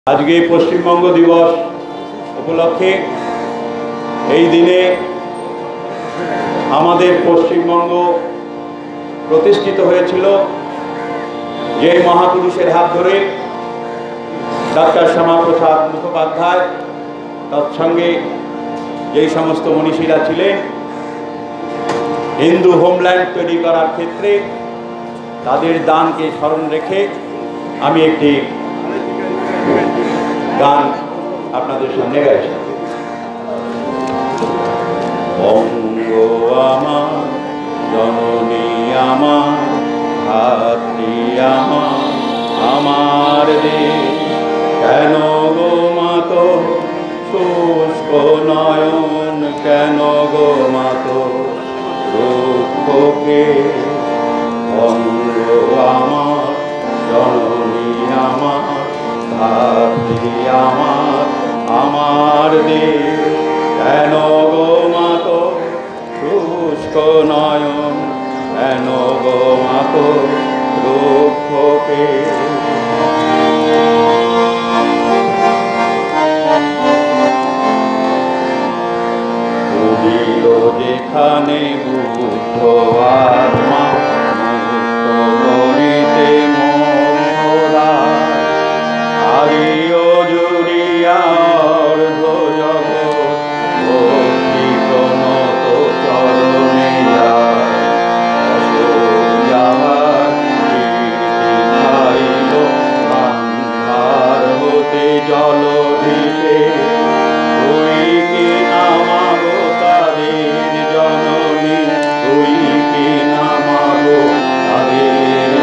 आज के पश्चिमबंग दिवस उपलक्षे এই দিনে আমাদের পশ্চিমবঙ্গ প্রতিষ্ঠিত হয়েছিল যে মহাপুরুষের হাত ধরে ডক্টর শ্যামাপ্রসাদ মুখোপাধ্যায় তৎসঙ্গে যেই সমস্ত মনীষীরা ছিলেন হিন্দু হোমল্যান্ড তৈরি করার ক্ষেত্রে তাদের দানকে স্মরণ রেখে আমি একটি গান আপনাদের সামনে গাইছি। বঙ্গ আমার জননী আমার ধাত্রী আমার আমার দেশ, কেন গো মাতো শুষ্ক নয়ন, কেন গো মাতো রুক্ষকে। বঙ্গ আমার জননী আমার ধাত্রী আমার আমার দেশ, কেন গো মাতো শুষ্ক নয়ন, কেন গো মাতো রুক্ষকে। উদিল যেখানে বুদ্ধ আত্মা মুক্ত করিতে মোরা, আরিও জুড়িয়া অর্ধ জগৎ ভক্তি প্রণত চরণে যায়। অশোক যাহার কীর্তি খাইল গান্ধার হতে জল দিতে, তুই কি নামাগো তাদের জননী, তুই কি নামাগো তাদের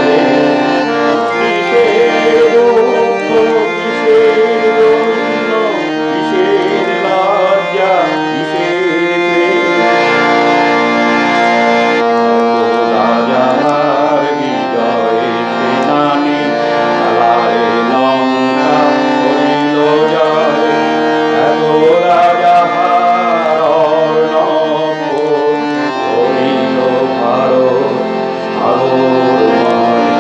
কিসের দুঃখ, কিসের দৈন্য, কিসের লজ্জা, কিসের রাজার বিজয় সেনানী চালায় লঙ্কা করিল জয়। এত রাজাহার অর্ণব করিল ভারত সাগরময়।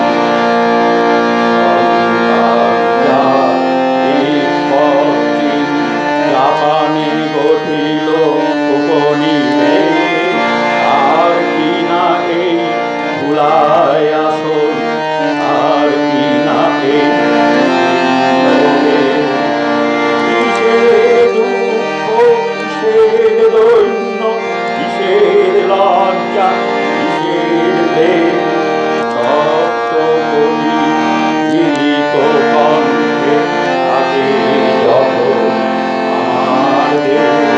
পশ্চিম জাপানে গঠিল উপনিবেশ, আর কি না এই ভুলায় আসল, আর কি না এই কিসের দুঃখ, কিসের দৈন্য, কিসের লজ্জা, কিসের প্রেম। সপ্ত কোটি মিলিত কণ্ঠে আগে যখন আমার দেশ।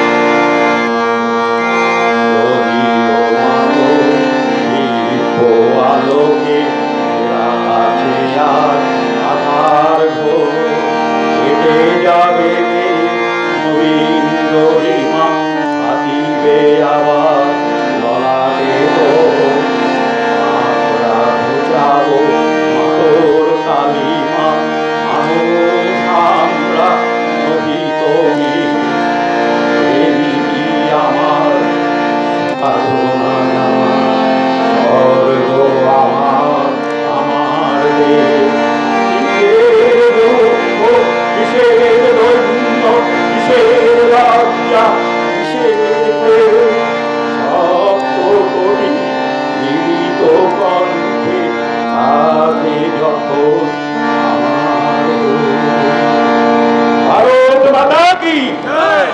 যদিও মাগো দিব্য আলোকে ঘোরা আছে আর আধার ঘোর, কেটে যাবে নবীন গরিমা, পাতিবে আবার ললাটে দোল। আমরা ঘুচাবো মাতোর কালিমা, মানুষ আমরা নহি তুমি। প্রেমিকী আমার সাধনা আমার, স্বর্গ আমার আমার দেশ। কিসের দুঃখ, কিসের দৈন্য, কিসের লজ্জা, কিসের প্রেম। সপ্ত কোটি মিলিত কণ্ঠে আগে যখন আমার দেশ। ভারত মাতা কি জয়।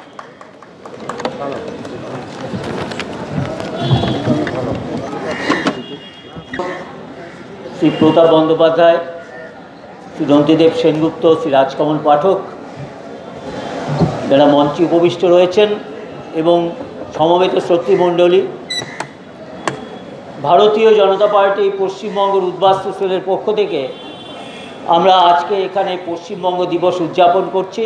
শ্রী প্রতাপ বন্দ্যোপাধ্যায়, শ্রী দন্তিদেব সেনগুপ্ত, শ্রী রাজকমল পাঠক, যারা মঞ্চে উপবিষ্ট রয়েছেন, এবং সমবেত শ্রোতৃমণ্ডলী, ভারতীয় জনতা পার্টি পশ্চিমবঙ্গের উদ্বাস্তু সেলের পক্ষ থেকে আমরা আজকে এখানে পশ্চিমবঙ্গ দিবস উদযাপন করছি।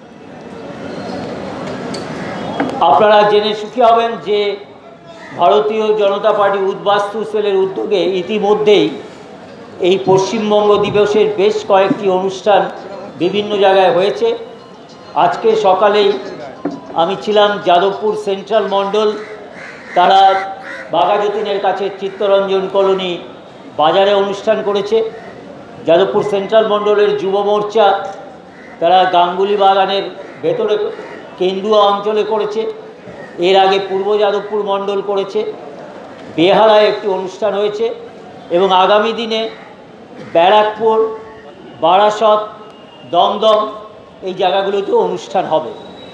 আপনারা জেনে সুখী হবেন যে ভারতীয় জনতা পার্টি উদ্বাস্তু সেলের উদ্যোগে ইতিমধ্যেই এই পশ্চিমবঙ্গ দিবসের বেশ কয়েকটি অনুষ্ঠান বিভিন্ন জায়গায় হয়েছে। আজকে সকালেই আমি ছিলাম যাদবপুর সেন্ট্রাল মণ্ডল, তারা বাঘাযতীনের কাছে চিত্তরঞ্জন কলোনি বাজারে অনুষ্ঠান করেছে। যাদবপুর সেন্ট্রাল মণ্ডলের যুব মোর্চা তারা গাঙ্গুলি বাগানের ভেতরে কেন্দুয়া অঞ্চলে করেছে, এর আগে পূর্ব যাদবপুর মণ্ডল করেছে, বেহালায় একটি অনুষ্ঠান হয়েছে এবং আগামী দিনে ব্যারাকপুর, বারাসত, দমদম এই জায়গাগুলোতেও অনুষ্ঠান হবে।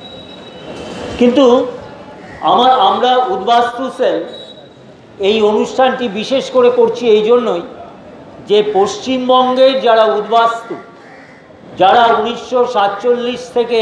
কিন্তু আমরা উদ্বাস্তু সেল এই অনুষ্ঠানটি বিশেষ করে করছি এই জন্যই যে পশ্চিমবঙ্গের যারা উদ্বাস্তু, যারা 1947 থেকে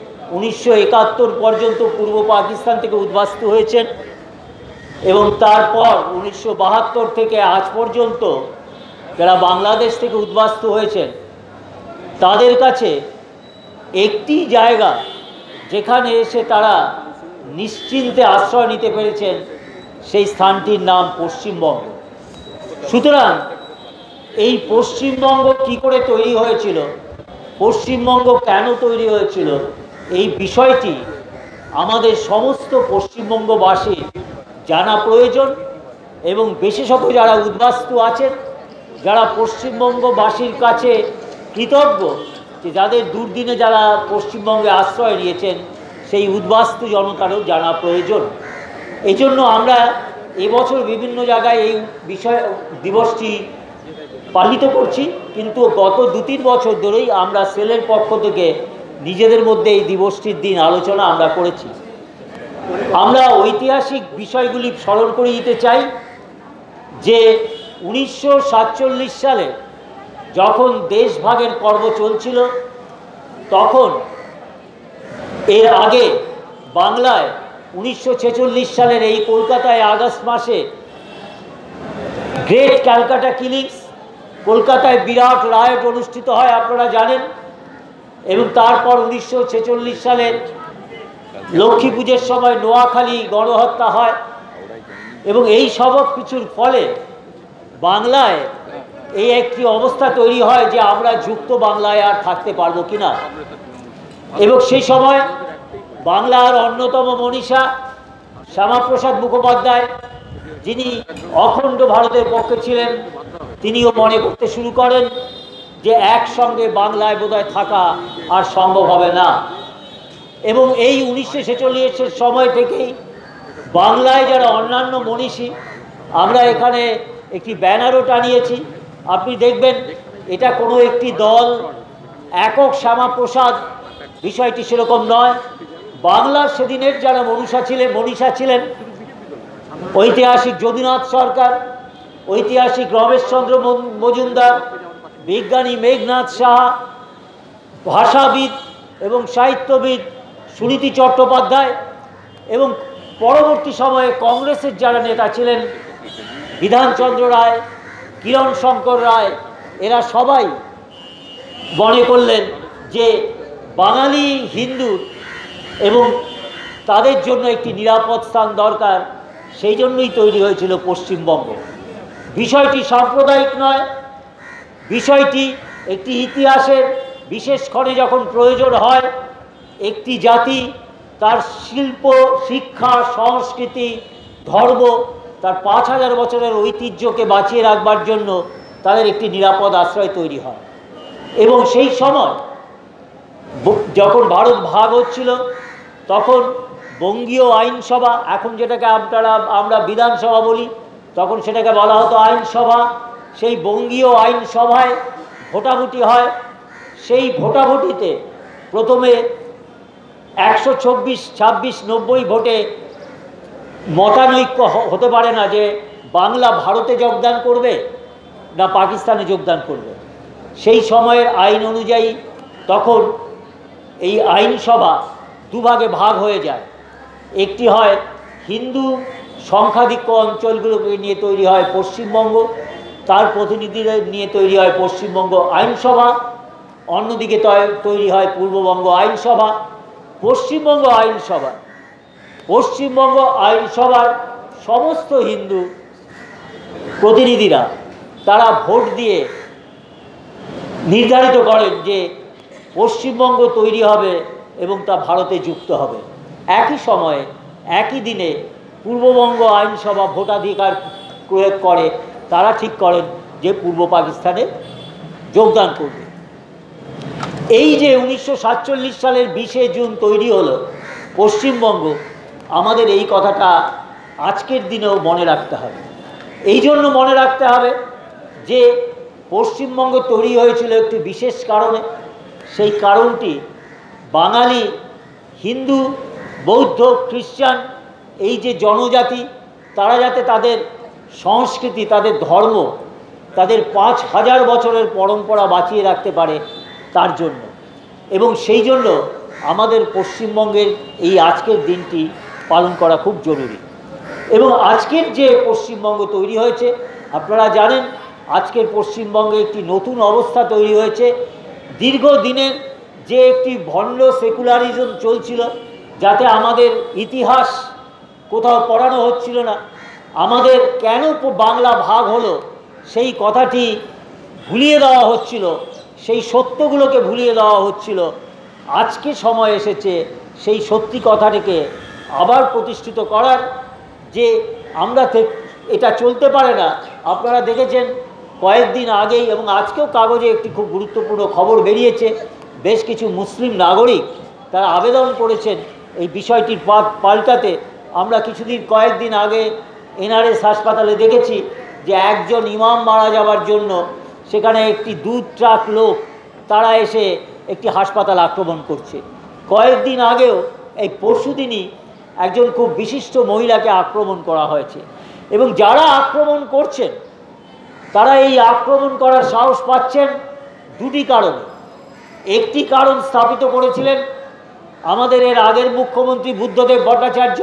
1971 পর্যন্ত পূর্ব পাকিস্তান থেকে উদ্বাস্তু হয়েছেন এবং তারপর 1972 থেকে আজ পর্যন্ত যারা বাংলাদেশ থেকে উদ্বাস্তু হয়েছেন, তাদের কাছে একটি জায়গা যেখানে এসে তারা নিশ্চিন্তে আশ্রয় নিতে পেরেছেন, সেই স্থানটির নাম পশ্চিমবঙ্গ। সুতরাং এই পশ্চিমবঙ্গ কী করে তৈরি হয়েছিল, পশ্চিমবঙ্গ কেন তৈরি হয়েছিল, এই বিষয়টি আমাদের সমস্ত পশ্চিমবঙ্গবাসীর জানা প্রয়োজন এবং বিশেষত যারা উদ্বাস্তু আছেন, যারা পশ্চিমবঙ্গবাসীর কাছে কৃতজ্ঞ যে যাদের দুর্দিনে যারা পশ্চিমবঙ্গে আশ্রয় নিয়েছেন, সেই উদ্বাস্তু জনতারও জানা প্রয়োজন। এই জন্য আমরা এবছর বিভিন্ন জায়গায় এই বিষয় দিবসটি পালিত করছি, কিন্তু গত 2-3 বছর ধরেই আমরা সেলের পক্ষ থেকে নিজেদের মধ্যে এই দিবসটির দিন আলোচনা আমরা করেছি। আমরা ঐতিহাসিক বিষয়গুলি স্মরণ করে দিতে চাই যে 1947 সালে যখন দেশভাগের পর্ব চলছিল, তখন এর আগে বাংলায় 1946 সালের এই কলকাতায় আগস্ট মাসে গ্রেট ক্যালকাটা কিলিংস, কলকাতায় বিরাট রায়ট অনুষ্ঠিত হয় আপনারা জানেন, এবং তারপর 1946 সালের লক্ষ্মী পুজোর সময় নোয়াখালী গণহত্যা হয় এবং এই সব কিছুর ফলে বাংলায় এই একটি অবস্থা তৈরি হয় যে আমরা যুক্ত বাংলায় আর থাকতে পারবো কিনা। এবং সেই সময় বাংলার অন্যতম মনীষা শ্যামাপ্রসাদ মুখোপাধ্যায়, যিনি অখণ্ড ভারতের পক্ষে ছিলেন, তিনিও মনে করতে শুরু করেন যে একসঙ্গে বাংলায় বোধহয় থাকা আর সম্ভব হবে না। এবং এই 1946 সময় থেকেই বাংলায় যারা অন্যান্য মনীষী, আমরা এখানে একটি ব্যানারও টানিয়েছি, আপনি দেখবেন এটা কোনো একটি দল, একক শ্যামাপ্রসাদ বিষয়টি সেরকম নয়। বাংলার সেদিনের যারা মনীষা ছিলেন, ঐতিহাসিক যদুনাথ সরকার, ঐতিহাসিক রমেশচন্দ্র মজুমদার, বিজ্ঞানী মেঘনাথ সাহা, ভাষাবিদ এবং সাহিত্যবিদ সুনীতি চট্টোপাধ্যায়, এবং পরবর্তী সময়ে কংগ্রেসের যারা নেতা ছিলেন, বিধানচন্দ্র রায়, কিরণ শঙ্কর রায়, এরা সবাই মনে করলেন যে বাঙালি হিন্দু এবং তাদের জন্য একটি নিরাপদ স্থান দরকার, সেই জন্যই তৈরি হয়েছিল পশ্চিমবঙ্গ। বিষয়টি সাম্প্রদায়িক নয়, বিষয়টি একটি ইতিহাসের বিশেষ ক্ষণে যখন প্রয়োজন হয়, একটি জাতি তার শিল্প, শিক্ষা, সংস্কৃতি, ধর্ম, তার 5000 বছরের ঐতিহ্যকে বাঁচিয়ে রাখবার জন্য তাদের একটি নিরাপদ আশ্রয় তৈরি হয়। এবং সেই সময় যখন ভারত ভাগ হচ্ছিল, তখন বঙ্গীয় আইনসভা, এখন যেটাকে আমরা বিধানসভা বলি, তখন সেটাকে বলা হতো আইনসভা, সেই বঙ্গীয় আইনসভায় ভোটাভুটি হয়। সেই ভোটাভুটিতে প্রথমে 126-26-90 ভোটে মতানৈক্য হতে পারে না যে বাংলা ভারতে যোগদান করবে না পাকিস্তানে যোগদান করবে। সেই সময়ের আইন অনুযায়ী তখন এই আইনসভা দুভাগে ভাগ হয়ে যায়। একটি হয় হিন্দু সংখ্যাধিক্য অঞ্চলগুলোকে নিয়ে তৈরি হয় পশ্চিমবঙ্গ, তার প্রতিনিধিদের নিয়ে তৈরি হয় পশ্চিমবঙ্গ আইনসভা, অন্যদিকে তৈরি হয় পূর্ববঙ্গ আইনসভা। পশ্চিমবঙ্গ আইনসভার সমস্ত হিন্দু প্রতিনিধিরা তারা ভোট দিয়ে নির্ধারিত করেন যে পশ্চিমবঙ্গ তৈরি হবে এবং তা ভারতে যুক্ত হবে। একই সময়ে একই দিনে পূর্ববঙ্গ আইনসভা ভোটাধিকার প্রয়োগ করে, তারা ঠিক করেন যে পূর্ব পাকিস্তানে যোগদান করবে। এই যে 1947 সালের 20শে জুন তৈরি হলো পশ্চিমবঙ্গ, আমাদের এই কথাটা আজকের দিনেও মনে রাখতে হবে। এই জন্য মনে রাখতে হবে যে পশ্চিমবঙ্গ তৈরি হয়েছিল একটি বিশেষ কারণে। সেই কারণটি বাঙালি, হিন্দু, বৌদ্ধ, খ্রিস্টান এই যে জনজাতি, তারা যাতে তাদের সংস্কৃতি, তাদের ধর্ম, তাদের 5000 বছরের পরম্পরা বাঁচিয়ে রাখতে পারে তার জন্য। এবং সেই জন্য আমাদের পশ্চিমবঙ্গের এই আজকের দিনটি পালন করা খুব জরুরি। এবং আজকের যে পশ্চিমবঙ্গ তৈরি হয়েছে, আপনারা জানেন আজকের পশ্চিমবঙ্গে একটি নতুন অবস্থা তৈরি হয়েছে। দীর্ঘদিনের যে একটি ভণ্ড সেকুলারিজম চলছিল, যাতে আমাদের ইতিহাস কোথাও পড়ানো হচ্ছিল না, আমাদের কেন বাংলা ভাগ হলো সেই কথাটি ভুলিয়ে দেওয়া হচ্ছিল, সেই সত্যগুলোকে ভুলিয়ে দেওয়া হচ্ছিল। আজকে সময় এসেছে সেই সত্যি কথাটিকে আবার প্রতিষ্ঠিত করার, যে আমরা এটা চলতে পারে না। আপনারা দেখেছেন কয়েকদিন আগেই এবং আজকেও কাগজে একটি খুব গুরুত্বপূর্ণ খবর বেরিয়েছে, বেশ কিছু মুসলিম নাগরিক তারা আবেদন করেছেন এই বিষয়টির পাল্টাতে। আমরা কয়েকদিন আগে এনআরএস হাসপাতালে দেখেছি যে একজন ইমাম মারা যাওয়ার জন্য সেখানে একটি 2 ট্রাক লোক তারা এসে একটি হাসপাতাল আক্রমণ করছে। কয়েকদিন আগেও এই পরশুদিনই একজন খুব বিশিষ্ট মহিলাকে আক্রমণ করা হয়েছে। এবং যারা আক্রমণ করছেন তারা এই আক্রমণ করার সাহস পাচ্ছেন দুটি কারণে। একটি কারণ স্থাপিত করেছিলেন আমাদের এর আগের মুখ্যমন্ত্রী বুদ্ধদেব ভট্টাচার্য,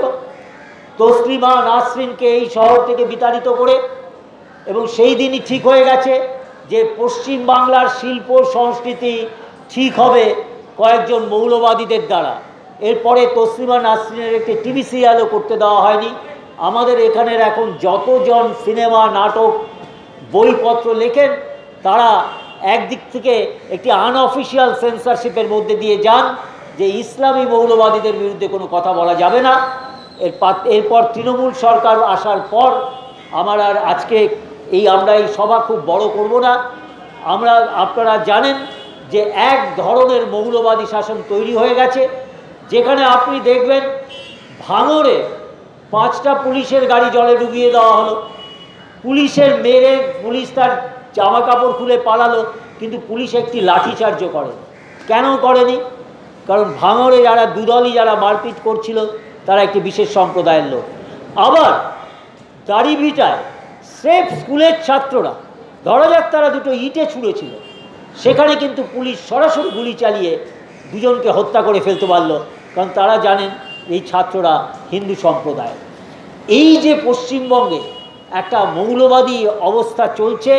তসলিমা নাসরিনকে এই শহর থেকে বিতাড়িত করে। এবং সেই দিনই ঠিক হয়ে গেছে যে পশ্চিম বাংলার শিল্প সংস্কৃতি ঠিক হবে কয়েকজন মৌলবাদীদের দ্বারা। এরপরে তসলিমা নাসরিনের একটি টিভি সিরিয়ালও করতে দেওয়া হয়নি। আমাদের এখানের এখন যতজন সিনেমা, নাটক, বইপত্র লেখেন, তারা একদিক থেকে একটি আনঅফিসিয়াল সেন্সরশিপের মধ্যে দিয়ে যান যে ইসলামী মৌলবাদীদের বিরুদ্ধে কোনো কথা বলা যাবে না। এরপর তৃণমূল সরকার আসার পর আজকে আমরা এই সভা খুব বড় করব না। আপনারা জানেন যে এক ধরনের মৌলবাদী শাসন তৈরি হয়ে গেছে, যেখানে আপনি দেখবেন ভাঙড়ে 5টা পুলিশের গাড়ি জলে ডুবিয়ে দেওয়া হলো, পুলিশের মেরে পুলিশ তার জামা কাপড় খুলে পালালো, কিন্তু পুলিশ একটি লাঠিচার্জও করে। কেন করেনি? কারণ ভাঙড়ে যারা দুদলই যারা মারপিট করছিল তারা একটি বিশেষ সম্প্রদায়ের লোক। আবার দাড়িভিটায় স্রেফ স্কুলের ছাত্ররা, ধরা যাক তারা 2টো ইটে ছুঁড়েছিল, সেখানে কিন্তু পুলিশ সরাসরি গুলি চালিয়ে 2জনকে হত্যা করে ফেলতে পারল, কারণ তারা জানেন এই ছাত্ররা হিন্দু সম্প্রদায়। এই যে পশ্চিমবঙ্গে একটা মৌলবাদী অবস্থা চলছে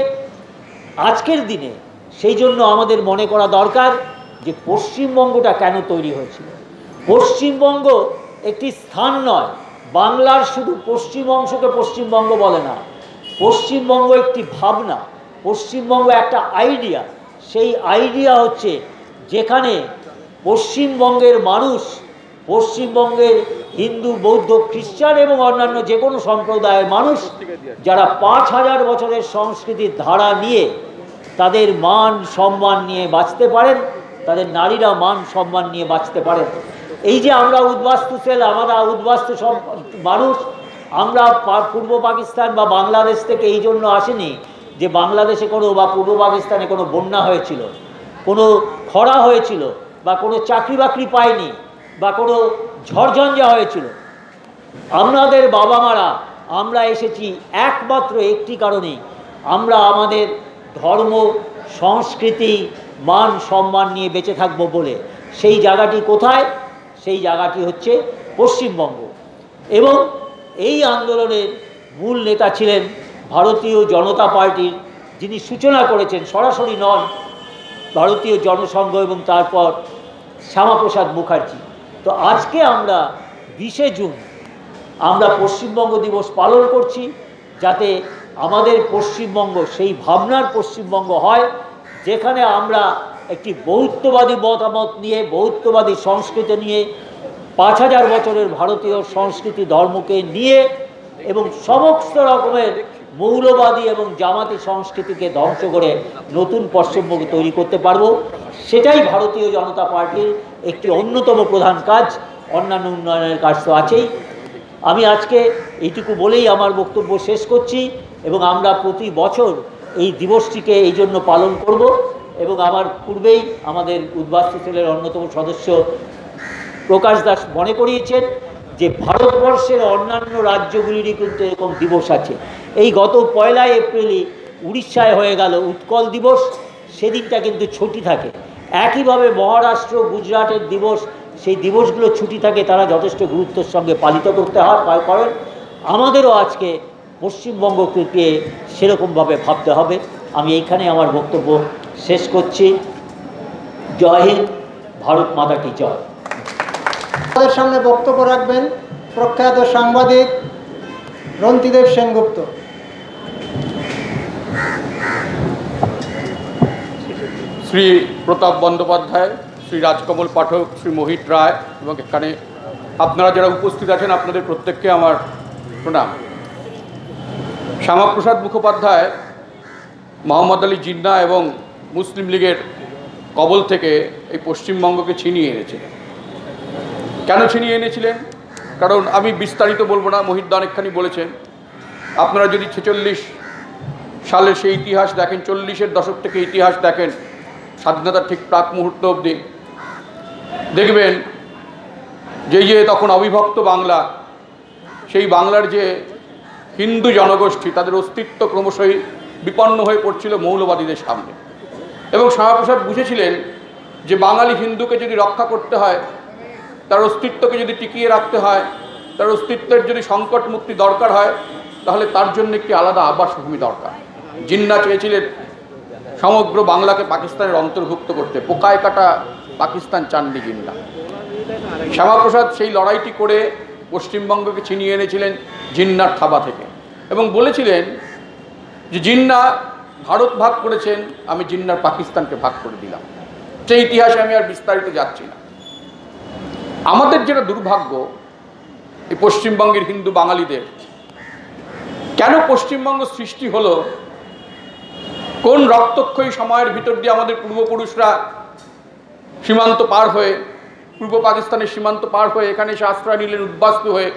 আজকের দিনে, সেই জন্য আমাদের মনে করা দরকার যে পশ্চিমবঙ্গটা কেন তৈরি হয়েছিল। পশ্চিমবঙ্গ একটি স্থান নয়, বাংলার শুধু পশ্চিম অংশকে পশ্চিমবঙ্গ বলে না। পশ্চিমবঙ্গ একটি ভাবনা, পশ্চিমবঙ্গ একটা আইডিয়া। সেই আইডিয়া হচ্ছে যেখানে পশ্চিমবঙ্গের মানুষ, পশ্চিমবঙ্গের হিন্দু, বৌদ্ধ, খ্রিস্টান এবং অন্যান্য যে কোনো সম্প্রদায়ের মানুষ, যারা 5000 বছরের সংস্কৃতির ধারা নিয়ে তাদের মান সম্মান নিয়ে বাঁচতে পারেন, তাদের নারীরা মান সম্মান নিয়ে বাঁচতে পারেন। এই যে আমরা উদ্বাস্তু সেল, আমরা উদ্বাস্তু সব মানুষ, আমরা পূর্ব পাকিস্তান বা বাংলাদেশ থেকে এই জন্য আসেনি যে বাংলাদেশে কোনো বা পূর্ব পাকিস্তানে কোনো বন্যা হয়েছিল, কোনো খরা হয়েছিল, বা কোনো চাকরি বাকরি পায়নি, বা কোনো ঝড়ঝঞ্ঝা হয়েছিল। আমাদের বাবা মারা আমরা এসেছি একমাত্র একটি কারণেই, আমরা আমাদের ধর্ম, সংস্কৃতি, মান সম্মান নিয়ে বেঁচে থাকবো বলে। সেই জায়গাটি কোথায়? সেই জায়গাটি হচ্ছে পশ্চিমবঙ্গ। এবং এই আন্দোলনের মূল নেতা ছিলেন ভারতীয় জনতা পার্টির, যিনি সূচনা করেছেন, সরাসরি নন, ভারতীয় জনসংঘ এবং তারপর শ্যামাপ্রসাদ মুখার্জি। তো আজকে আমরা 20শে জুন আমরা পশ্চিমবঙ্গ দিবস পালন করছি, যাতে আমাদের পশ্চিমবঙ্গ সেই ভাবনার পশ্চিমবঙ্গ হয়, যেখানে আমরা একটি বহুত্ববাদী মতামত নিয়ে, বহুত্ববাদী সংস্কৃতি নিয়ে, 5000 বছরের ভারতীয় সংস্কৃতি ধর্মকে নিয়ে এবং সমস্ত রকমের মৌলবাদী এবং জামাতি সংস্কৃতিকে ধ্বংস করে নতুন পশ্চিমবঙ্গ তৈরি করতে পারবো। সেটাই ভারতীয় জনতা পার্টির একটি অন্যতম প্রধান কাজ। অন্যান্য উন্নয়নের কাজ তো আছেই। আমি আজকে এইটুকু বলেই আমার বক্তব্য শেষ করছি এবং আমরা প্রতি বছর এই দিবসটিকে এই জন্য পালন করব। এবং আমার পূর্বেই আমাদের উদ্বাস্তু সেলের অন্যতম সদস্য প্রকাশ দাস মনে করিয়েছেন যে ভারতবর্ষের অন্যান্য রাজ্যগুলিরই কিন্তু এরকম দিবস আছে। এই গত 1 এপ্রিলই উড়িষ্যায় হয়ে গেল উৎকল দিবস, সেদিনটা কিন্তু ছুটি থাকে। একইভাবে মহারাষ্ট্র, গুজরাটের দিবস, সেই দিবসগুলো ছুটি থাকে, তারা যথেষ্ট গুরুত্বের সঙ্গে পালিত করতে করেন। আমাদেরও আজকে পশ্চিমবঙ্গকে সেরকমভাবে ভাবতে হবে। আমি এইখানে আমার বক্তব্য শেষ করছি। জয় হিন্দ, ভারত মাতা কি জয়। আমাদের সামনে বক্তব্য রাখবেন প্রখ্যাত সাংবাদিক রন্তিদেব সেনগুপ্ত। শ্রী প্রতাপ বন্দ্যোপাধ্যায়, শ্রী রাজকমল পাঠক, শ্রী মোহিত রায় এবং এখানে আপনারা যারা উপস্থিত আছেন আপনাদের প্রত্যেককে আমার প্রণাম। শ্যামাপ্রসাদ মুখোপাধ্যায় মোহাম্মদ আলী জিন্নাহ এবং মুসলিম লীগের কবল থেকে এই পশ্চিমবঙ্গকে ছিনিয়ে এনেছিলেন। কেন ছিনিয়ে এনেছিলেন? কারণ আমি বিস্তারিত বলবো না, মোহিত অনেকখানি বলেছেন। আপনারা যদি 46 সালের সেই ইতিহাস দেখেন, 40-এর দশক থেকে ইতিহাস দেখেন, স্বাধীনতার ঠিক প্রাক মুহূর্ত অবধি দেখবেন যে তখন অবিভক্ত বাংলা, সেই বাংলার যে হিন্দু জনগোষ্ঠী তাদের অস্তিত্ব ক্রমশই বিপন্ন হয়ে পড়ছিল মৌলবাদীদের সামনে। এবং শ্যামাপ্রসাদ বুঝেছিলেন যে বাঙালি হিন্দুকে যদি রক্ষা করতে হয়, তার অস্তিত্বকে যদি টিকিয়ে রাখতে হয়, তার অস্তিত্বের যদি সংকট মুক্তি দরকার হয়, তাহলে তার জন্য একটি আলাদা আবাসভূমি দরকার। জিন্নাহ চেয়েছিলেন সমগ্র বাংলাকে পাকিস্তানের অন্তর্ভুক্ত করতে, পোকায় কাটা পাকিস্তান চাননি জিন্নাহ। শ্যামাপ্রসাদ সেই লড়াইটি করে পশ্চিমবঙ্গকে ছিনিয়ে এনেছিলেন জিন্নাহর থাবা থেকে এবং বলেছিলেন যে জিন্নাহ ভারত ভাগ করেছেন, আমি জিন্নাহর পাকিস্তানকে ভাগ করে দিলাম। সেই ইতিহাসে আমি আর বিস্তারিত যাচ্ছি না। আমাদের যেটা দুর্ভাগ্য এই পশ্চিমবঙ্গের হিন্দু বাঙালিদের, কেন পশ্চিমবঙ্গ সৃষ্টি হলো, কোন রক্তক্ষয়ী সময়ের ভিতর দিয়ে আমাদের পূর্বপুরুষরা সীমান্ত পার হয়ে, পূর্ব পাকিস্তানের সীমান্ত পার হয়ে এখানে এসে আশ্রয় নিলেন উদ্বাস্তু হয়ে,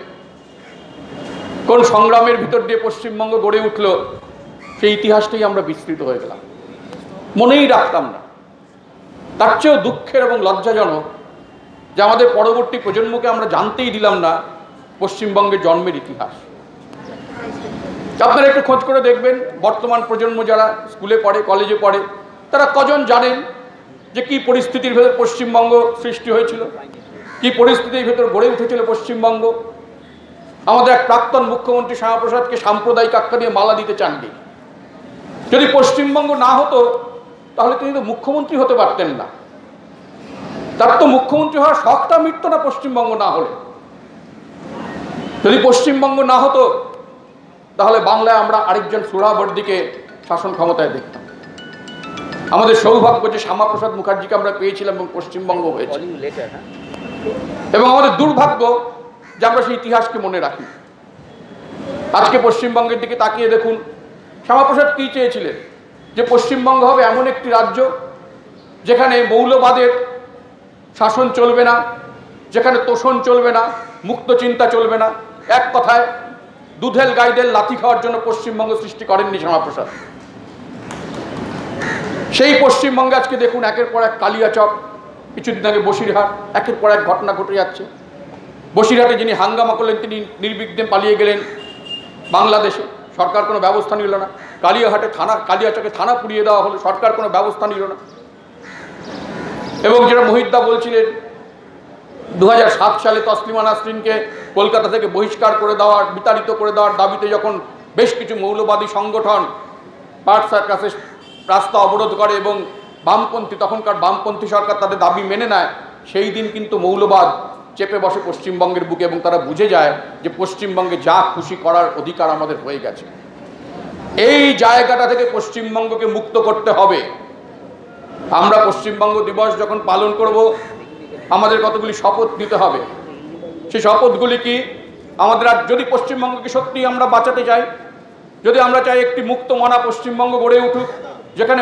কোন সংগ্রামের ভিতর দিয়ে পশ্চিমবঙ্গ গড়ে উঠল, সেই ইতিহাসটাই আমরা বিস্তৃত হয়ে গেলাম, মনেই রাখতাম না। তার চেয়েও দুঃখের এবং লজ্জাজনক যে আমাদের পরবর্তী প্রজন্মকে আমরা জানতেই দিলাম না পশ্চিমবঙ্গের জন্মের ইতিহাস। আপনারা একটু খোঁজ করে দেখবেন, বর্তমান প্রজন্ম যারা স্কুলে পড়ে, কলেজে পড়ে, তারা কজন জানেন যে কী পরিস্থিতির ভেতর পশ্চিমবঙ্গ সৃষ্টি হয়েছিল, কী পরিস্থিতির ভেতর গড়ে উঠেছিল পশ্চিমবঙ্গ। আমাদের এক প্রাক্তন মুখ্যমন্ত্রী শ্যামাপ্রসাদকে সাম্প্রদায়িক আখ্যা দিয়ে মালা দিতে চাননি। যদি পশ্চিমবঙ্গ না হতো তাহলে তিনি তো মুখ্যমন্ত্রী হতে পারতেন না। তার তো মুখ্যমন্ত্রী হওয়ার শখটা মিটত না পশ্চিমবঙ্গ না হলে। যদি পশ্চিমবঙ্গ না হতো তাহলে বাংলায় আমরা আরেকজন সুহরাওয়ার্দীকে শাসন ক্ষমতায় দেখতাম। আমাদের সৌভাগ্য যে শ্যামাপ্রসাদ মুখার্জিকে আমরা পেয়েছিলাম এবং পশ্চিমবঙ্গ হয়েছে, এবং আমাদের দুর্ভাগ্য যে আমরা সেই ইতিহাসকে মনে রাখি। আজকে পশ্চিমবঙ্গের দিকে তাকিয়ে দেখুন, শ্যামাপ্রসাদ কী চেয়েছিলেন? যে পশ্চিমবঙ্গ হবে এমন একটি রাজ্য যেখানে মৌলবাদের শাসন চলবে না, যেখানে তোষণ চলবে না, মুক্ত চিন্তা চলবে না। এক কথায় দুধেল গাইদের লাথি খাওয়ার জন্য পশ্চিমবঙ্গ সৃষ্টি করেননি শ্যামাপ্রসাদ। সেই পশ্চিমবঙ্গে আজকে দেখুন একের পর এক কালিয়াচক, কিছুদিন আগে বসিরহাট, একের পর এক ঘটনা ঘটে যাচ্ছে। বসিরহাটে যিনি হাঙ্গামা করলেন তিনি নির্বিঘ্নে পালিয়ে গেলেন বাংলাদেশে, সরকার কোনো ব্যবস্থা নিল না। কালিয়াচকে থানা পুড়িয়ে দেওয়া হলো, সরকার কোনো ব্যবস্থা নিল না। এবং যেটা মোহিতদা বলছিলেন, 2007 সালে তসলিমা নাসরিনকে কলকাতা থেকে বহিষ্কার করে দেওয়ার, বিতাড়িত করে দেওয়ার দাবিতে যখন বেশ কিছু মৌলবাদী সংগঠন পার্ক সার্কাসে রাস্তা অবরোধ করে এবং বামপন্থী, তখনকার বামপন্থী সরকার তাদের দাবি মেনে নেয়, সেই দিন কিন্তু মৌলবাদ চেপে বসে পশ্চিমবঙ্গের বুকে এবং তারা বুঝে যায় যে পশ্চিমবঙ্গে যা খুশি করার অধিকার আমাদের হয়ে গেছে। এই জায়গাটা থেকে পশ্চিমবঙ্গকে মুক্ত করতে হবে। আমরা পশ্চিমবঙ্গ দিবস যখন পালন করব, আমাদের কতগুলি শপথ নিতে হবে। সেই শপথগুলি কি? আমাদের আর যদি পশ্চিমবঙ্গকে সত্যি আমরা বাঁচাতে চাই, যদি আমরা চাই একটি মুক্ত মনা পশ্চিমবঙ্গ গড়ে উঠুক, যেখানে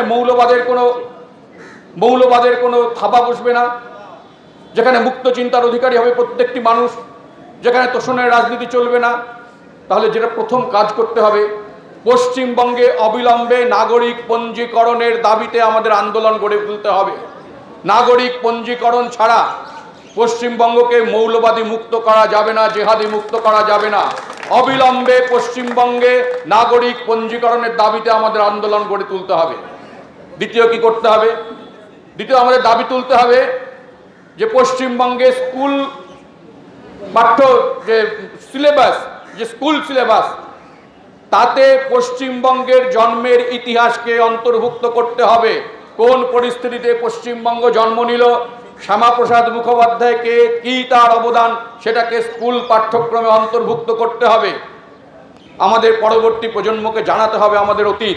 মৌলবাদের কোনো থাবা বসবে না, যেখানে মুক্ত চিন্তার অধিকারী হবে প্রত্যেকটি মানুষ, যেখানে তোষণের রাজনীতি চলবে না, তাহলে যেটা প্রথম কাজ করতে হবে, পশ্চিমবঙ্গে অবিলম্বে নাগরিক পঞ্জীকরণের দাবিতে আমাদের আন্দোলন গড়ে তুলতে হবে। নাগরিক পঞ্জীকরণ ছাড়া পশ্চিমবঙ্গকে মৌলবাদী মুক্ত করা যাবে না, জেহাদি মুক্ত করা যাবে না। অবিলম্বে পশ্চিমবঙ্গে নাগরিক পঞ্জীকরণের দাবিতে আমাদের আন্দোলন গড়ে তুলতে হবে। দ্বিতীয় কি করতে হবে? দ্বিতীয় আমাদের দাবি তুলতে হবে যে পশ্চিমবঙ্গে স্কুল সিলেবাস তাতে পশ্চিমবঙ্গের জন্মের ইতিহাসকে অন্তর্ভুক্ত করতে হবে। কোন পরিস্থিতিতে পশ্চিমবঙ্গ জন্ম নিল, শ্যামাপ্রসাদ মুখোপাধ্যায়কে কি তার অবদান, সেটাকে স্কুল পাঠ্যক্রমে অন্তর্ভুক্ত করতে হবে। আমাদের পরবর্তী প্রজন্মকে জানাতে হবে আমাদের অতীত।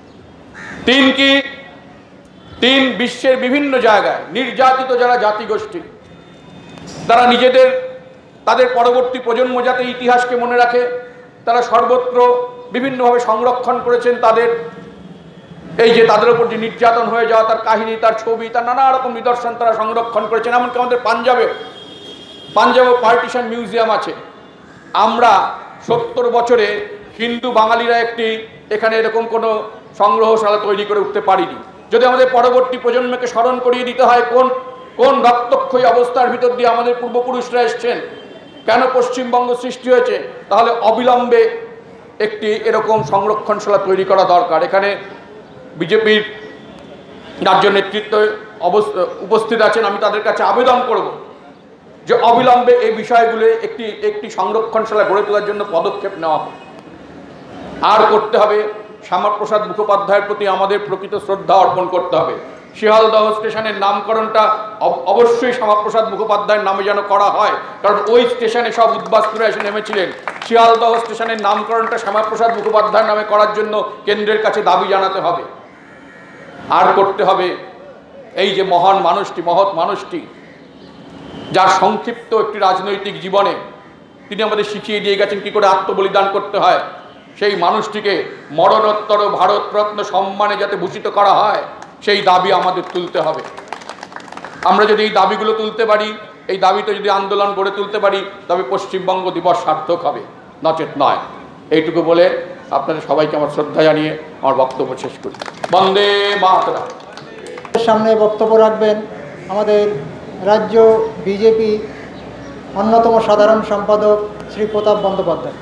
তিন বিশ্বের বিভিন্ন জায়গায় নির্যাতিত যারা জাতিগোষ্ঠী, তারা তাদের পরবর্তী প্রজন্ম যাতে ইতিহাসকে মনে রাখে, তারা সর্বত্র বিভিন্নভাবে সংরক্ষণ করেছেন তাদের তাদের উপর যে নির্যাতন হয়ে যাওয়া, তার কাহিনী, তার ছবি, তার নানা রকম নিদর্শন তারা সংরক্ষণ করেছেন। এমনকি আমাদের পাঞ্জাবে পার্টিশন মিউজিয়াম আছে। আমরা 70 বছরে হিন্দু বাঙালিরা এখানে এরকম কোনো সংগ্রহশালা তৈরি করে উঠতে পারিনি। যদি আমাদের পরবর্তী প্রজন্মকে স্মরণ করিয়ে দিতে হয় কোন রক্তক্ষয়ী অবস্থার ভিতর দিয়ে আমাদের পূর্বপুরুষরা এসছেন, কেন পশ্চিমবঙ্গ সৃষ্টি হয়েছে, তাহলে অবিলম্বে একটি এরকম সংরক্ষণশালা তৈরি করা দরকার। এখানে বিজেপির রাজ্য নেতৃত্ব উপস্থিত আছেন। আমি তাদের কাছে আবেদন করব যে অবিলম্বে এই বিষয়গুলো একটি সংরক্ষণশালা গড়ে তোলার জন্য পদক্ষেপ নেওয়া হবে। আর করতে হবে, শ্যামাপ্রসাদ মুখোপাধ্যায়ের প্রতি আমাদের প্রকৃত শ্রদ্ধা অর্পণ করতে হবে। শিয়ালদহ স্টেশনের নামকরণটা অবশ্যই শ্যামাপ্রসাদ মুখোপাধ্যায়ের নামে যেন করা হয়, কারণ ওই স্টেশনে সব উদ্বাস্তুরা এসে নেমেছিলেন। শিয়ালদহ স্টেশনের নামকরণটা শ্যামাপ্রসাদ মুখোপাধ্যায়ের নামে করার জন্য কেন্দ্রের কাছে দাবি জানাতে হবে। আর করতে হবে, এই যে মহান মানুষটি, মহৎ মানুষটি, যার সংক্ষিপ্ত একটি রাজনৈতিক জীবনে তিনি আমাদের শিখিয়ে দিয়ে গেছেন কি করে আত্মবলিদান করতে হয়, সেই মানুষটিকে মরণোত্তর ভারতরত্ন সম্মানে যাতে ভূষিত করা হয়, সেই দাবি আমাদের তুলতে হবে। আমরা যদি এই দাবিগুলো তুলতে পারি, এই দাবিতে যদি আন্দোলন গড়ে তুলতে পারি, তবে পশ্চিমবঙ্গ দিবস সার্থক হবে, নচেত নয়। এইটুকু বলে আপনাদের সবাইকে আমার শ্রদ্ধা জানিয়ে আমার বক্তব্য শেষ করি। বন্দে মাতরম। সামনে বক্তব্য রাখবেন আমাদের রাজ্য বিজেপি অন্যতম সাধারণ সম্পাদক শ্রী প্রতাপ বন্দ্যোপাধ্যায়।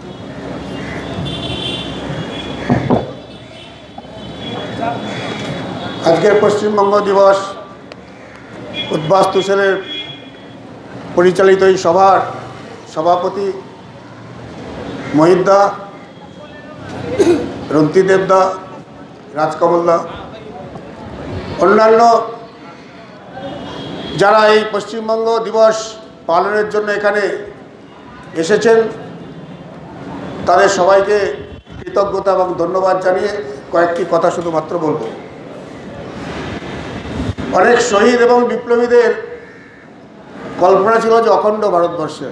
আজকের পশ্চিমবঙ্গ দিবস উদ্বাস্তু সেলের পরিচালিত এই সভার সভাপতি মহিতদা, রন্তি দেবদা, রাজকমলদা, অন্যান্য যারা এই পশ্চিমবঙ্গ দিবস পালনের জন্য এখানে এসেছেন, তাদের সবাইকে কৃতজ্ঞতা এবং ধন্যবাদ জানিয়ে কয়েকটি কথা শুধুমাত্র বলব। অনেক শহীদ এবং বিপ্লবীদের কল্পনা ছিল যে অখণ্ড ভারতবর্ষের,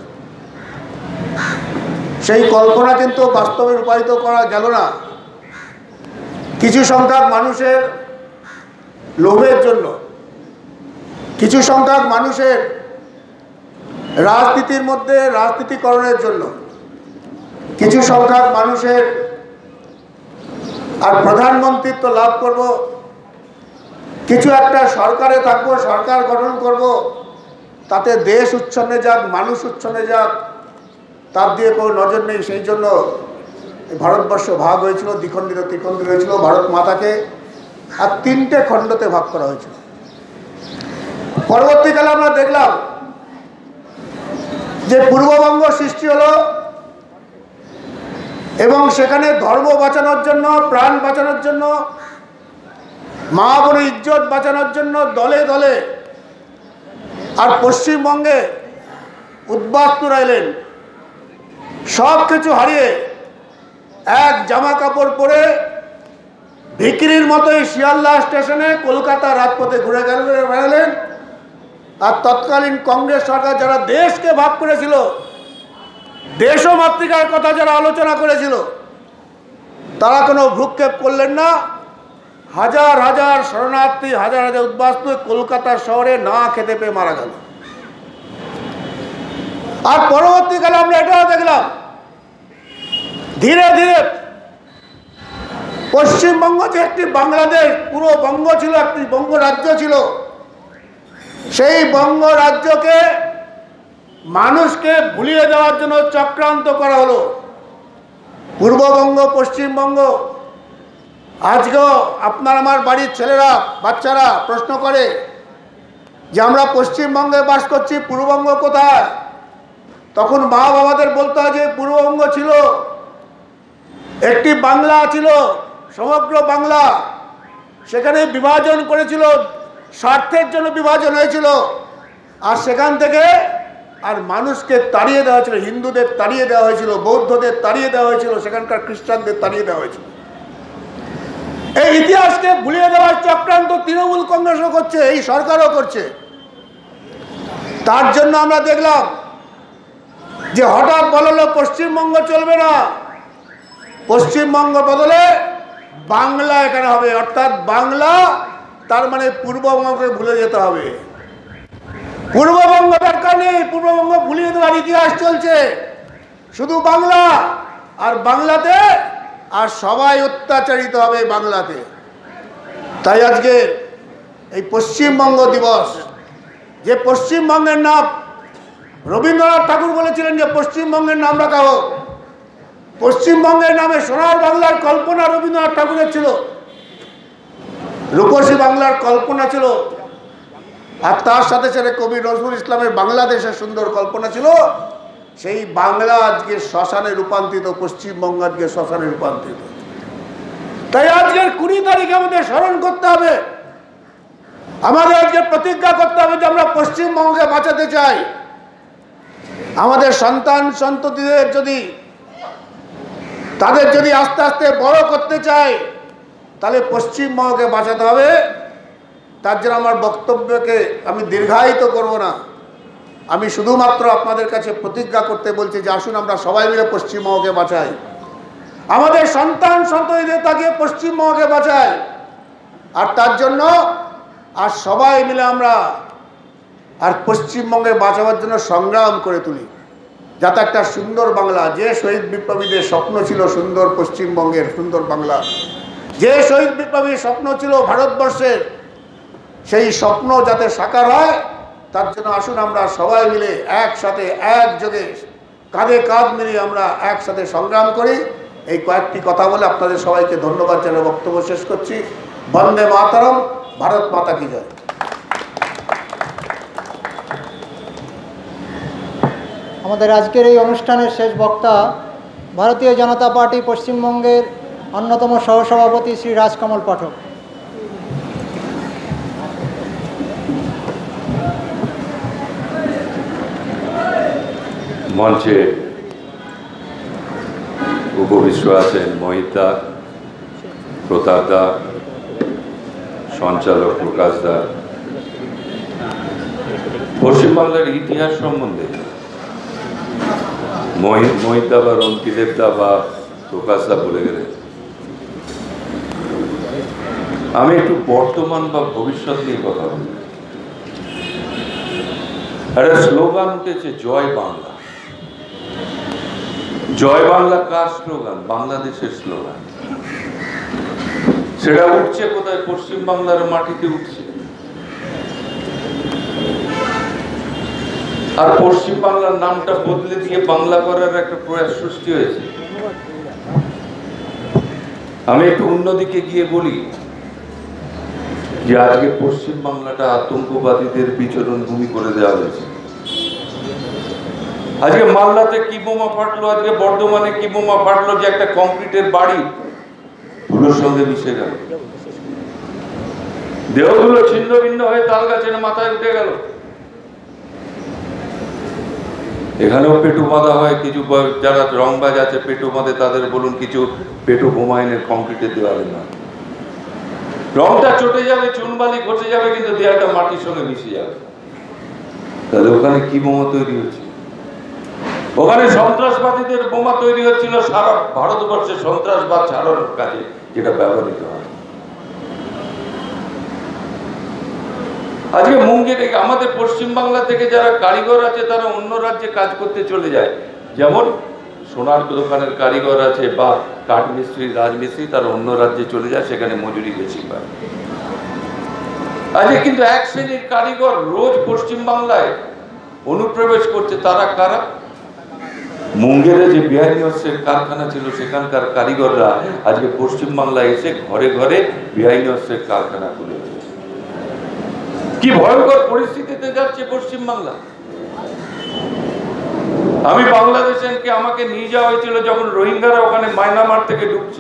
সেই কল্পনা কিন্তু বাস্তবে রূপায়িত করা গেল না। কিছু সংখ্যক মানুষের লোভের জন্য, কিছু সংখ্যক মানুষের রাজনীতির মধ্যে রাজনীতিকরণের জন্য, কিছু সংখ্যক মানুষের আর প্রধানমন্ত্রিত্ব লাভ করব, কিছু একটা সরকারে থাকবো, সরকার গঠন করব, তাতে দেশ উচ্ছন্নে যাক, মানুষ উচ্ছন্নে যাক, তার দিয়ে কোনো নজর নেই। সেই জন্য ভারতবর্ষ ভাগ হয়েছিল, দ্বিখণ্ডিত ত্রিখণ্ডিত হয়েছিল। ভারত মাতাকে আর 3টে খণ্ডতে ভাগ করা হয়েছিল। পরবর্তীকালে আমরা দেখলাম যে পূর্ববঙ্গ সৃষ্টি হলো এবং সেখানে ধর্ম বাঁচানোর জন্য, প্রাণ বাঁচানোর জন্য, মা বোনের ইজ্জত বাঁচানোর জন্য দলে দলে আর পশ্চিমবঙ্গে উদ্বাস্তুরা এলেন। সব কিছু হারিয়ে এক জামা কাপড় পরে ভিকিরির মতোই শিয়ালদহ স্টেশনে কলকাতা রাজপথে ঘুরে বেড়ালেন। আর তৎকালীন কংগ্রেস সরকার যারা দেশকে ভাগ করেছিল, দেশমাতৃকার কথা যারা আলোচনা করেছিল, তারা কোনো ভ্রুক্ষেপ করলেন না। হাজার হাজার শরণার্থী, হাজার হাজার উদ্বাস্তু কলকাতা শহরে না খেতে পেয়ে মারা গেল। আর পরবর্তীকালে আমরা এটাও দেখলাম, ধীরে ধীরে পশ্চিমবঙ্গ যে একটি বাংলাদেশ, পুরো বঙ্গ ছিল, একটি বঙ্গ রাজ্য ছিল, সেই বঙ্গ রাজ্যকে মানুষকে ভুলিয়ে দেওয়ার জন্য চক্রান্ত করা হলো। পূর্ববঙ্গ, পশ্চিমবঙ্গ, আজকেও আপনার আমার বাড়ির ছেলেরা, বাচ্চারা প্রশ্ন করে যে আমরা পশ্চিমবঙ্গে বাস করছি, পূর্ববঙ্গ কোথায়? তখন মা বাবাদের বলতে হয় যে পূর্ববঙ্গ ছিল, একটি বাংলা ছিল, সমগ্র বাংলা, সেখানে বিভাজন করেছিল, স্বার্থের জন্য বিভাজন হয়েছিল। আর সেখান থেকে আর মানুষকে তাড়িয়ে দেওয়া হয়েছিল, হিন্দুদের তাড়িয়ে দেওয়া হয়েছিল, বৌদ্ধদের তাড়িয়ে দেওয়া হয়েছিল, সেখানকার খ্রিস্টানদের তাড়িয়ে দেওয়া হয়েছিল। এই ইতিহাসকে ভুলিয়ে দেওয়ার চক্রান্ত তৃণমূল কংগ্রেসও করছে, এই সরকারও করছে। তার জন্য আমরা দেখলাম যে হঠাৎ বলল পশ্চিমবঙ্গ চলবে না, পশ্চিমবঙ্গ বদলে বাংলা এখানে হবে, অর্থাৎ বাংলা তার মানে পূর্ববঙ্গকে ভুলে যেতে হবে। পূর্ববঙ্গ দরকার নেই, পূর্ববঙ্গ ভুলিয়ে দেওয়ার ইতিহাস চলছে, শুধু বাংলা। আর বাংলাতে আর সবাই অত্যাচারিত হবে বাংলাতে। তাই আজকে এই পশ্চিমবঙ্গ দিবস, যে পশ্চিমবঙ্গের নাম রবীন্দ্রনাথ ঠাকুর বলেছিলেন যে পশ্চিমবঙ্গের নাম রাখা হোক, পশ্চিমবঙ্গের নামে সোনার বাংলার কল্পনা রবীন্দ্রনাথ ঠাকুরের ছিল, রূপসী বাংলার কল্পনা ছিল। আর তার সাথে সাথে কবি নজরুল ইসলামের বাংলাদেশের সুন্দর কল্পনা ছিল। সেই বাংলা আজকে শ্মশানে রূপান্তরিত, পশ্চিমবঙ্গ আজকে শ্মশানে রূপান্তরিত। তাই আজকের 20 তারিখে আমাদের স্মরণ করতে হবে, আমাদের আজকে প্রতিজ্ঞা করতে হবে যে আমরা পশ্চিমবঙ্গকে বাঁচাতে চাই। আমাদের সন্তান সন্ততিদের যদি, তাদের যদি আস্তে আস্তে বড় করতে চাই, তাহলে পশ্চিমবঙ্গকে বাঁচাতে হবে। তার জন্য আমার বক্তব্যকে আমি দীর্ঘায়িত করব না, আমি শুধুমাত্র আপনাদের কাছে প্রতিজ্ঞা করতে বলছি যে আসুন আমরা সবাই মিলে পশ্চিমবঙ্গকে বাঁচাই, আমাদের সন্তান সন্ততিদের তাকে পশ্চিমবঙ্গকে বাঁচাই। আর তার জন্য আর সবাই মিলে আমরা আর পশ্চিমবঙ্গে বাঁচাবার জন্য সংগ্রাম করে তুলি, যাতে একটা সুন্দর বাংলা, যে শহীদ বিপ্লবীদের স্বপ্ন ছিল সুন্দর পশ্চিমবঙ্গের সুন্দর বাংলা, যে শহীদ বিপ্লবীর স্বপ্ন ছিল ভারতবর্ষের, সেই স্বপ্ন যাতে সাকার হয়, তার জন্য আসুন আমরা সবাই মিলে একসাথে একযোগে কাঁধে কাঁধ মিলিয়ে আমরা একসাথে সংগ্রাম করি। এই কয়েকটি কথা বলে আপনাদের সবাইকে ধন্যবাদ জানিয়ে বক্তব্য শেষ করছি। বন্দে মাতরম, ভারত মাতা কি জয়। আমাদের আজকের এই অনুষ্ঠানের শেষ বক্তা ভারতীয় জনতা পার্টি পশ্চিমবঙ্গের অন্যতম সহসভাপতি শ্রী রাজকমল পাঠক। মঞ্চে উপবিষ্ট আছেন মহিতা, প্রতাপ দা, সঞ্চালক প্রকাশ দা। পশ্চিমবাংলার ইতিহাস সম্বন্ধে মহিতা বা রঙ্কিদেব দা বা প্রকাশ দা বলে গেলেন। আমি একটু বর্তমান বা ভবিষ্যৎ নিয়ে কথা বলি। একটা স্লোগান উঠেছে জয় বাংলা। জয় বাংলা কার স্লোগান? বাংলাদেশের স্লোগান। সেটা উঠছে কোথায়? পশ্চিম বাংলার মাটিতে উঠছে। আর পশ্চিম বাংলার নামটা বদলে দিয়ে বাংলা করার একটা প্রয়াস সৃষ্টি হয়েছে। আমি একটু অন্যদিকে গিয়ে বলি যে আজকে পশ্চিম বাংলাটা আতঙ্কবাদীদের বিচরণ ভূমি করে দেওয়া হয়েছে। আজকে মালদাতে কি বোমা ফাটলো, আজকে বর্ধমানে কি বোমা ফাটলো, যে একটা কংক্রিটের বাড়ি ধুলোর সঙ্গে মিশে গেল, দেহগুলো ছিন্ন ভিন্ন হয়ে তাল গাছের মাথায় উঠে গেল। এখানেও পেটু বাঁধা হয়, কিছু যারা রংবাজ আছে পেটু বাঁধে, তাদের বলুন কিছু পেটু বোমা এনে কংক্রিটের দেওয়ালে না, রংটা চটে যাবে, চুনবালি ঘষে যাবে, কিন্তু দেয়ালটা মাটির সঙ্গে মিশে যাবে। তাহলে ওখানে কি বোমা তৈরি হচ্ছে? ওখানে সন্ত্রাসবাদীদের বোমা তৈরি হচ্ছিল সারা ভারতবর্ষে সন্ত্রাসবাদ ছাড়ানোর কাজে, যেটা ব্যবহৃত হয়। আজকে মুঙ্গের আমাদের পশ্চিমবাংলা থেকে যারা কারিগর আছে তারা অন্য রাজ্যে কাজ করতে চলে যায়, যেমন সোনার দোকানের কারিগর আছে বা কাঠমিস্ত্রি, রাজমিস্ত্রি, তারা অন্য রাজ্যে চলে যায়, সেখানে মজুরি বেশি পায়। আজকে কিন্তু এক শ্রেণীর কারিগর রোজ পশ্চিমবাংলায় অনুপ্রবেশ করছে। তারা কারা? মুঙ্গেরে যে বিহারি অস্ত্রের কারখানা ছিল সেখানকার কারিগররা আজকে পশ্চিমবাংলায় এসে ঘরে ঘরে বিহারি অস্ত্রের কারখানা খুলে ফেলেছে। কি ভয়ঙ্কর পরিস্থিতিতে যাচ্ছে পশ্চিমবাংলা। আমি বাংলাদেশকে আমাকে নিয়ে যাওয়া হয়েছিল যখন রোহিঙ্গারা ওখানে মায়ানমার থেকে ঢুকছে,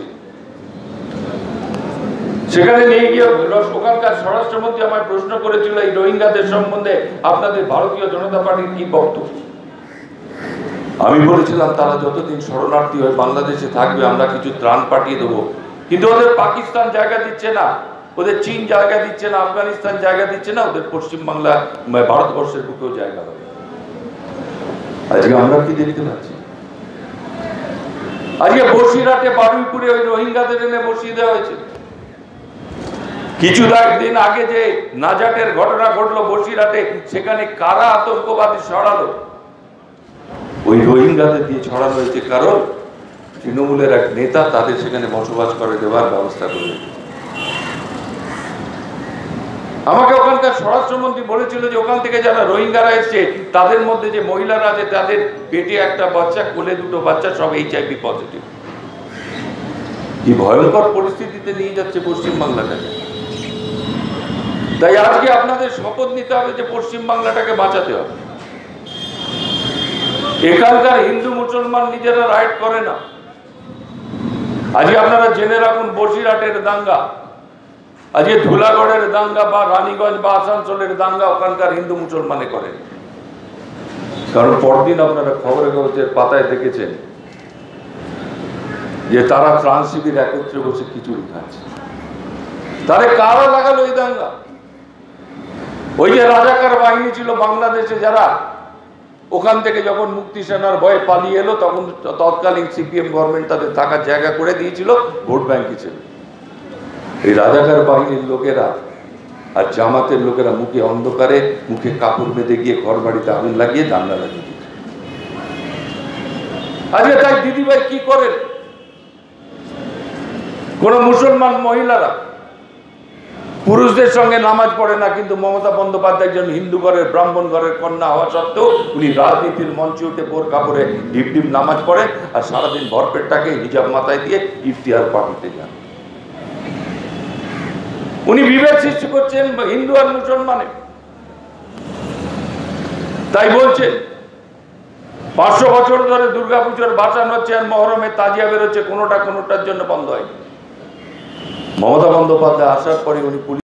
সেখানে নিয়ে গিয়ে ওখানকার স্বরাষ্ট্রমন্ত্রী আমায় প্রশ্ন করেছিল এই রোহিঙ্গাদের সম্বন্ধে আপনাদের ভারতীয় জনতা পার্টির কি বক্তব্য। আমি বলেছিলাম তারা যতদিন শরণার্থী হয়ে বাংলাদেশে থাকবে আমরা কিছু ত্রাণ পাঠিয়ে দেবো, কিন্তু ওদের পাকিস্তান জায়গা দিচ্ছে না, ওদের চীন জায়গা দিচ্ছে না, আফগানিস্তান জায়গা দিচ্ছে না, ওদের পশ্চিমবাংলা ভারতবর্ষের বুকেও জায়গা হবে। আজকে আমরা কি দেখতে পাচ্ছি? আজকে বসিরহাটে বারুইপুরে ওই রোহিঙ্গাদের এনে বসিয়ে দেওয়া হয়েছে। কিছু দিন আগে যে নাজাটের ঘটনা ঘটলো বসিরহাটে, সেখানে কারা আতঙ্কবাদী ছড়ালো? ওই রোহিঙ্গাদের দিয়ে ছড়ানো হয়েছে, কারণ তৃণমূলের এক নেতা তাদের সেখানে বসবাস করে দেওয়ার ব্যবস্থা করে। আমাকে ওখানকার স্বরাষ্ট্রমন্ত্রী বলেছিল যে ওখান থেকে যারা রোহিঙ্গারা এসছে তাদের মধ্যে যে মহিলারা আছে তাদের পেটে একটা বাচ্চা, কোলে দুটো বাচ্চা, সব HIV পজিটিভ। কি ভয়ঙ্কর পরিস্থিতিতে নিয়ে যাচ্ছে পশ্চিমবাংলাটাকে। তাই আজকে আপনাদের শপথ নিতে হবে যে পশ্চিমবাংলাটাকে বাঁচাতে হবে। এখানকার হিন্দু মুসলমান নিজেরা রাইট করে না। আজকে আপনারা জেনে রাখুন, বসিরহাটের দাঙ্গা, আজকে ধুলাগড়ের দাঙ্গা বা রানীগঞ্জ বা আসানসোলের দাঙ্গা ওখানকার হিন্দু মুসলমানে করে। কারণ পরদিন আপনারা খবরের কাগজের পাতায় দেখেছেন যে তারা ত্রাণ শিবির একত্রে বসে খিচুড়ি খাচ্ছে। তারে কারা লাগালো এই দাঙ্গা? ওই যে রাজাকার বাহিনী ছিল বাংলাদেশে, যারা ওখান থেকে যখন মুক্তি সেনার ভয়ে পালিয়ে এলো তখন তৎকালীন CPM গভর্নমেন্ট তাদের থাকার জায়গা করে দিয়েছিল, ভোট ব্যাংক হিসেবে। এই রাজাকার বাহিনীর লোকেরা আর জামাতের লোকেরা মুখে অন্ধকারে, মুখে কাপড় বেঁধে গিয়ে ঘর বাড়িতে আগুন লাগিয়ে দাঙ্গা লাগিয়ে দিয়েছে। আজকে তাই দিদিভাই কি করেন? কোন মুসলমান মহিলারা পুরুষদের সঙ্গে নামাজ পড়ে না, কিন্তু মমতা বন্দ্যোপাধ্যায় একজন হিন্দু ঘরের ব্রাহ্মণ ঘরের কন্যা হওয়া সত্ত্বেও উনি রাজনীতির মঞ্চে উঠে বোরকা পরে ঢিপ ঢিপ নামাজ পড়ে আর সারাদিন ভরপেটটাকে হিজাব মাথায় দিয়ে ইফতিহার পাঠিয়ে যান। উনি বিভেদ সৃষ্টি করছেন হিন্দু আর মুসলমানের। তাই বলছেন 500 বছর ধরে দুর্গাপুজোর ভাসান হচ্ছে আর মহরমে তাজিয়া বেরোচ্ছে, কোনোটার জন্য বন্ধ হয়নি। মমতা বন্দ্যোপাধ্যায় আসার পরে উনি